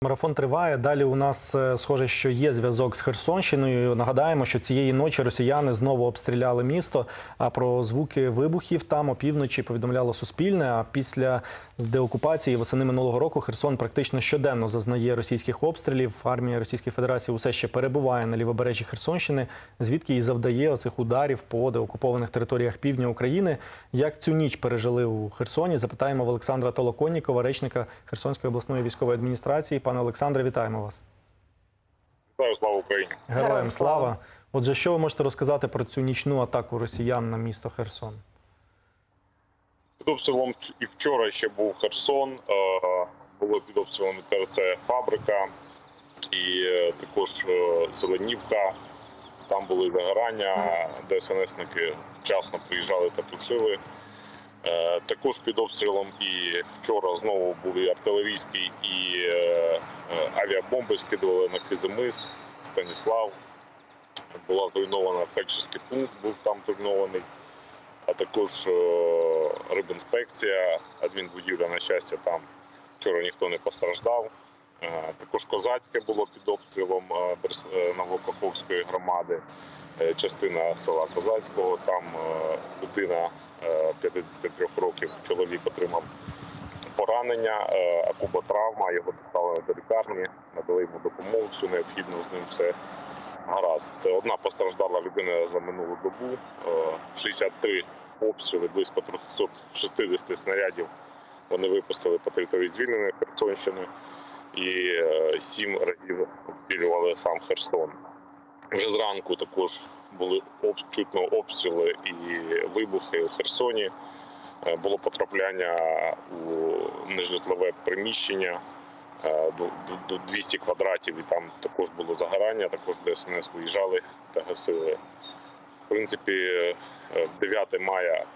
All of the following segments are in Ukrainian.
Марафон триває. Далі у нас, схоже, що є зв'язок з Херсонщиною. Нагадаємо, що цієї ночі росіяни знову обстріляли місто, а про звуки вибухів там опівночі повідомляло Суспільне. А після деокупації восени минулого року Херсон практично щоденно зазнає російських обстрілів. Армія Російської Федерації усе ще перебуває на лівобережжі Херсонщини, звідки і завдає оцих ударів по деокупованих територіях півдня України. Як цю ніч пережили у Херсоні, запитаємо в Олександра Толоконнікова, речника Херсонської обласної військової адміністрації. Пане Олександре, вітаємо вас. Вітаю, слава Україні. Героям слава. Отже, що ви можете розказати про цю нічну атаку росіян на місто Херсон? Під обстрілом і вчора ще був Херсон, було під обстрілом ТРЦ «Фабрика» і також Зеленівка. Там були загорання, ДСНСники вчасно приїжджали та тушили. Також під обстрілом і вчора знову були артилерійські і авіабомби скидували на Кизимис, Станіслав. Була зруйнована фельдшерський пункт, був там зруйнований, а також рибінспекція, адмінбудівля, на щастя, там вчора ніхто не постраждав. Також Козацьке було під обстрілом Новокаховської громади, частина села Козацького, там людина 53 років, чоловік отримав поранення, акуботравма, його доставили до лікарні, надали йому допомогу, всю необхідну, з ним все гаразд. Одна постраждала людина за минулу добу, 63 обстріли, близько 360 снарядів вони випустили по території звільненої Херсонщини і 7 разів обстрілювали сам Херсон. Вже зранку також були чутно обстріли і вибухи у Херсоні. Було потрапляння у нежитлове приміщення до 200 квадратів, і там також було загорання, також ДСНС виїжджали та гасили. В принципі, 9 мая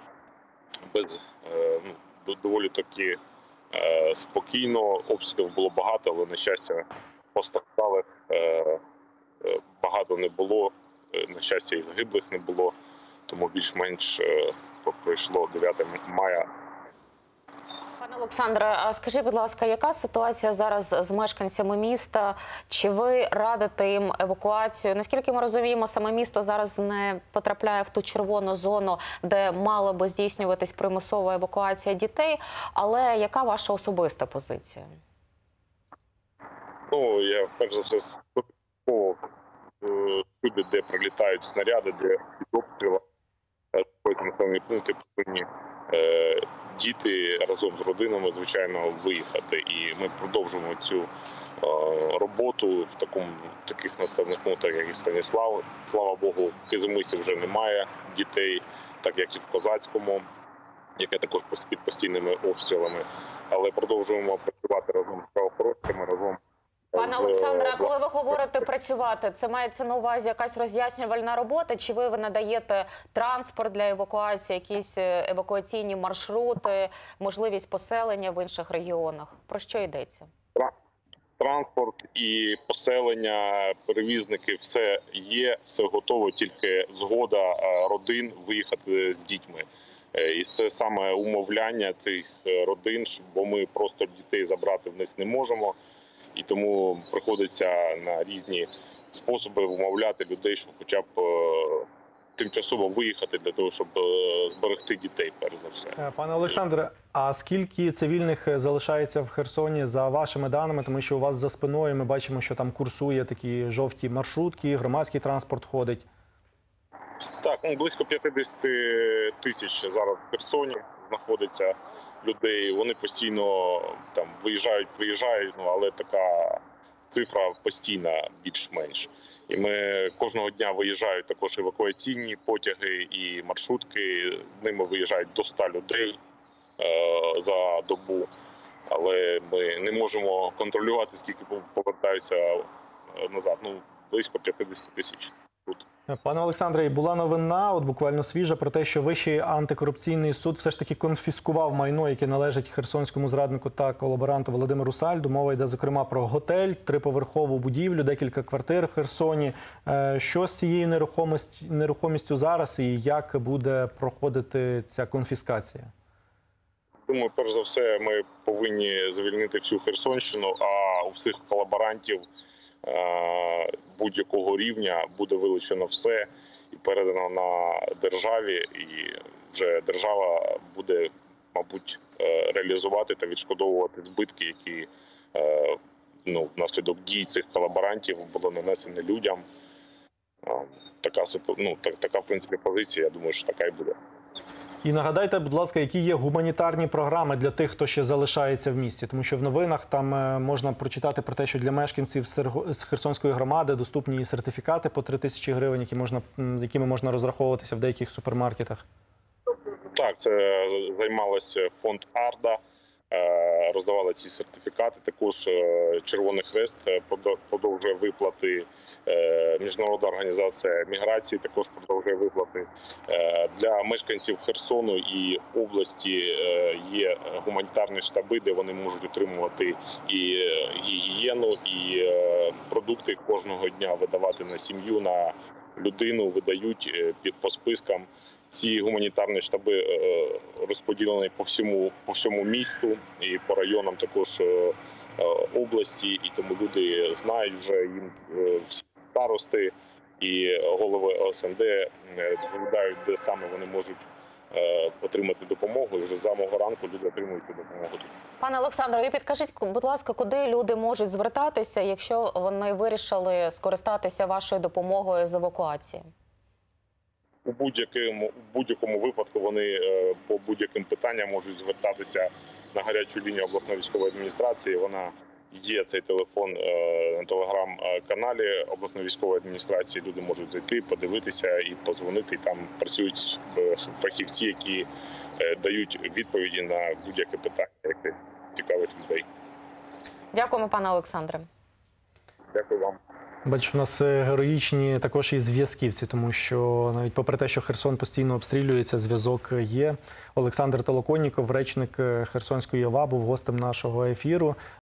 доволі таки спокійно, обстрілів було багато, але, на щастя, постраждалих багато не було, на щастя, і загиблих не було, тому більш-менш пройшло 9 мая. Пане Олександре, а скажіть, будь ласка, яка ситуація зараз з мешканцями міста? Чи ви радите їм евакуацію? Наскільки ми розуміємо, саме місто зараз не потрапляє в ту червону зону, де мала би здійснюватись примусова евакуація дітей, але яка ваша особиста позиція? Ну, я перш за все люди, де прилітають снаряди, де під обстрілами, населені пункти повинні діти разом з родинами, звичайно, виїхати. І ми продовжуємо цю роботу в таких населених пунктах, як і Станіслав. Слава Богу, в Кизимисі вже немає дітей, так як і в Козацькому, яке також під постійними обстрілами. Але продовжуємо працювати разом з правоохоронцями, разом. Пане Олександре, а коли ви говорите працювати, це мається на увазі якась роз'яснювальна робота? Чи ви надаєте транспорт для евакуації, якісь евакуаційні маршрути, можливість поселення в інших регіонах? Про що йдеться? Транспорт і поселення, перевізники, все є, все готово, тільки згода родин виїхати з дітьми. І це саме умовляння цих родин, бо ми просто дітей забрати в них не можемо. І тому приходиться на різні способи вмовляти людей, щоб хоча б тимчасово виїхати для того, щоб зберегти дітей, перш за все. Пане Олександре, а скільки цивільних залишається в Херсоні за вашими даними? Тому що у вас за спиною ми бачимо, що там курсує такі жовті маршрутки, громадський транспорт ходить. Так, близько 50 тисяч зараз в Херсоні знаходиться людей. Вони постійно там виїжджають, приїжджають, але така цифра постійна, більш-менш. І ми кожного дня виїжджають також евакуаційні потяги і маршрутки. Ними виїжджають до 100 людей за добу. Але ми не можемо контролювати, скільки повертаються назад. Близько 50 тисяч тут. Пане Олександре, була новина, от буквально свіжа, про те, що Вищий антикорупційний суд все ж таки конфіскував майно, яке належить херсонському зраднику та колаборанту Володимиру Сальду. Мова йде, зокрема, про готель, 3-поверхову будівлю, декілька квартир в Херсоні. Що з цією нерухомістю зараз і як буде проходити ця конфіскація? Думаю, перш за все, ми повинні звільнити всю Херсонщину, а у всіх колаборантів будь-якого рівня буде вилучено все і передано на державі, і вже держава буде, мабуть, реалізувати та відшкодовувати збитки, які внаслідок дій цих колаборантів було нанесено людям. Така, в принципі, позиція, я думаю, що така і буде. І нагадайте, будь ласка, які є гуманітарні програми для тих, хто ще залишається в місті? Тому що в новинах там можна прочитати про те, що для мешканців з Херсонської громади доступні сертифікати по 3 тисячі гривень, якими можна розраховуватися в деяких супермаркетах. Так, це займалося фонд АРДА, роздавали ці сертифікати. Також Червоний Хрест продовжує виплати. Міжнародна організація міграції також продовжує виплати. Для мешканців Херсону і області є гуманітарні штаби, де вони можуть отримувати і гігієну, і продукти кожного дня видавати на сім'ю, на людину, видають по спискам. Ці гуманітарні штаби розподілені по всьому місту і по районам також області, і тому люди знають вже, їм всі старости і голови ОСМД доповідають, де саме вони можуть отримати допомогу. І вже з самого ранку люди отримують цю допомогу. Пане Олександре, ви підкажіть, будь ласка, куди люди можуть звертатися, якщо вони вирішили скористатися вашою допомогою з евакуації? У будь-якому випадку вони по будь-яким питанням можуть звертатися на гарячу лінію обласної військової адміністрації. Вона є, цей телефон, на телеграм-каналі обласної військової адміністрації. Люди можуть зайти, подивитися і подзвонити. Там працюють фахівці, які дають відповіді на будь-яке питання, яке цікавить людей. Дякуємо, пане Олександре. Дякую вам. Бачу, у нас героїчні також і зв'язківці, тому що навіть попри те, що Херсон постійно обстрілюється, зв'язок є. Олександр Толоконніков, речник Херсонської ОВА, був гостем нашого ефіру.